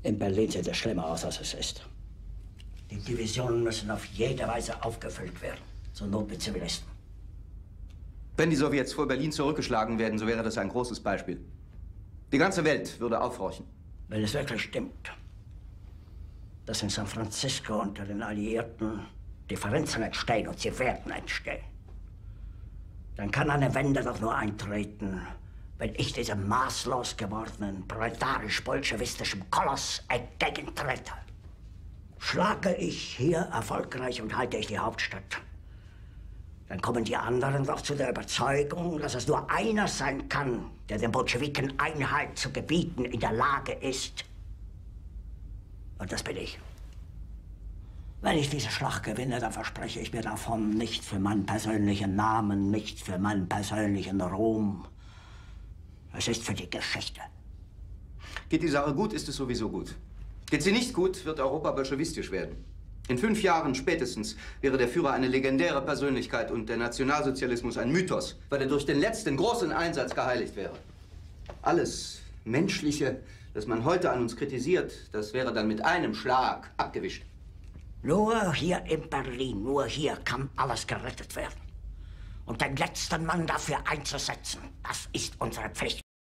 In Berlin sieht es schlimmer aus, als es ist. Die Divisionen müssen auf jede Weise aufgefüllt werden, zur Not mit Zivilisten. Wenn die Sowjets vor Berlin zurückgeschlagen werden, so wäre das ein großes Beispiel. Die ganze Welt würde aufhorchen. Wenn es wirklich stimmt, dass in San Francisco unter den Alliierten Differenzen entstehen, und sie werden entstehen, dann kann eine Wende doch nur eintreten, wenn ich diesem maßlos gewordenen, proletarisch-bolschewistischen Koloss entgegentrete. Schlage ich hier erfolgreich und halte ich die Hauptstadt, dann kommen die anderen doch zu der Überzeugung, dass es nur einer sein kann, der den Bolschewiken Einhalt zu gebieten in der Lage ist. Und das bin ich. Wenn ich diese Schlacht gewinne, dann verspreche ich mir davon nicht für meinen persönlichen Namen, nicht für meinen persönlichen Ruhm. Es ist für die Geschichte. Geht die Sache gut, ist es sowieso gut. Geht sie nicht gut, wird Europa bolschewistisch werden. In 5 Jahren spätestens wäre der Führer eine legendäre Persönlichkeit und der Nationalsozialismus ein Mythos, weil er durch den letzten großen Einsatz geheiligt wäre. Alles Menschliche, das man heute an uns kritisiert, das wäre dann mit einem Schlag abgewischt. Nur hier in Berlin, nur hier kann alles gerettet werden. Und den letzten Mann dafür einzusetzen, das ist unsere Pflicht.